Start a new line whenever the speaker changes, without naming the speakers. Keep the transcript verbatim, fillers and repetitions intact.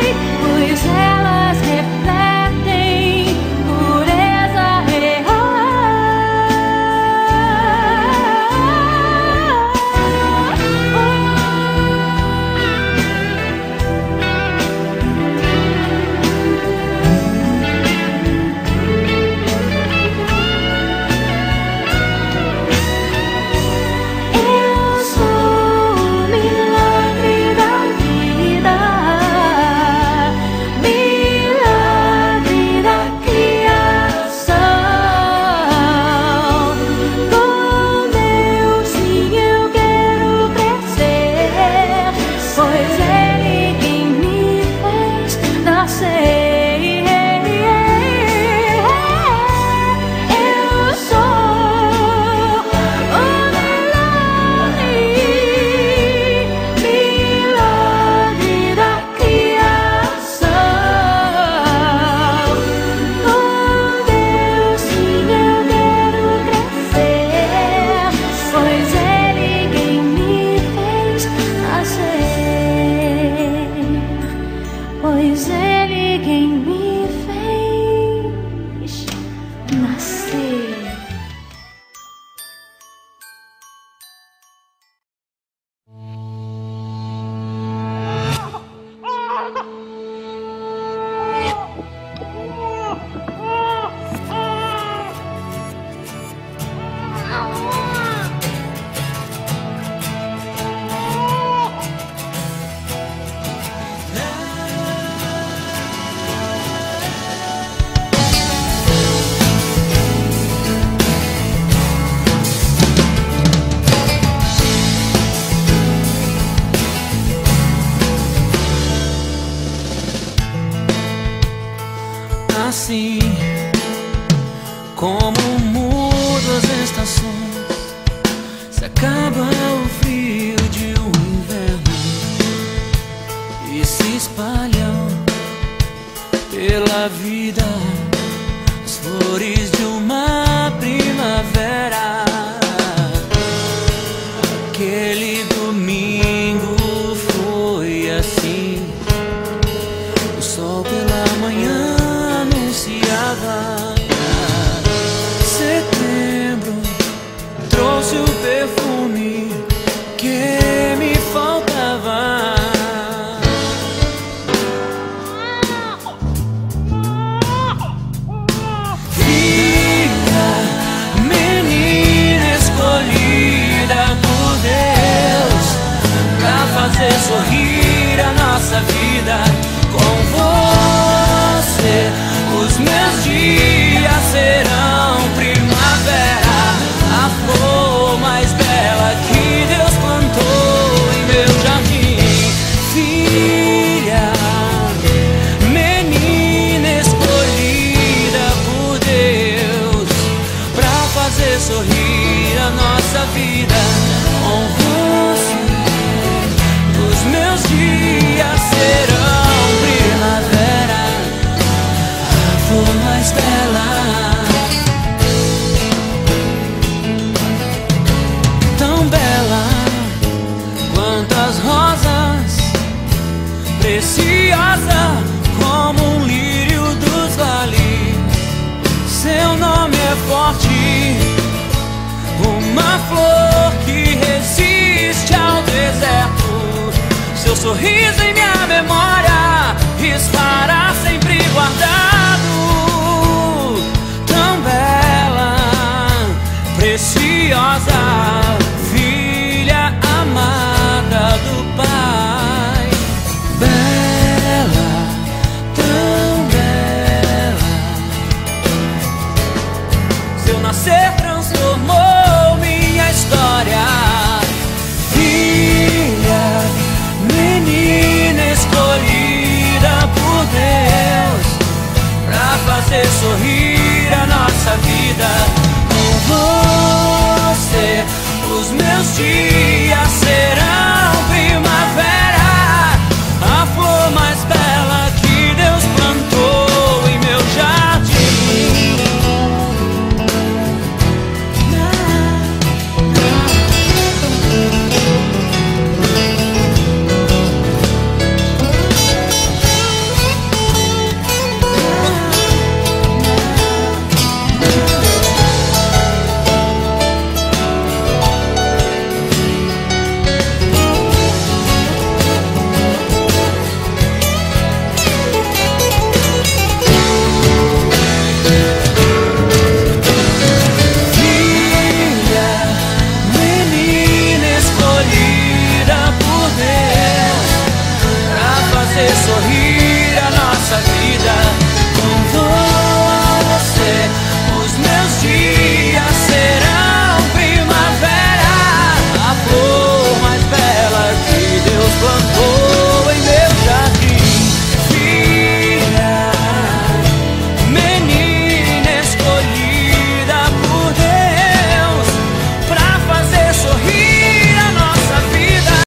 pois elas refletem pureza real. Eu sou o milagre da vida, milagre da criação. Com Deus sim eu quero crescer, pois Ele quem me fez nascer. Eu sou o milagre, milagre da criação. Com Deus sim eu quero crescer, pois Ele quem me fez nascer, pois Ele quem me fez nascer.
Assim como mudam as estações, se acaba o frio de um inverno e se espalham pela vida as flores de uma primavera. Aquele domingo foi assim, o sol pela manhã anunciava. Setembro trouxe o perfume que me faltava. Filha, menina escolhida por Deus pra fazer sorrir a nossa vida. Com você os meus dias serão primavera, a flor mais bela que Deus plantou em meu jardim. Filha, menina escolhida por Deus pra fazer sorrir a nossa vida. Com você os meus dias serão primavera, a flor mais bela. Tão bela quanto as rosas, preciosa como um lírio dos vales. Seu nome é forte, uma flor que resiste ao deserto. Seu sorriso em minha memória estará sempre guardado. Tão bela, preciosa, filha amada do Pai. Bela, tão bela. Seu nascer transformou minha história. Filha, menina escolhida por Deus pra fazer sorrir a nossa vida. Com você os meus dias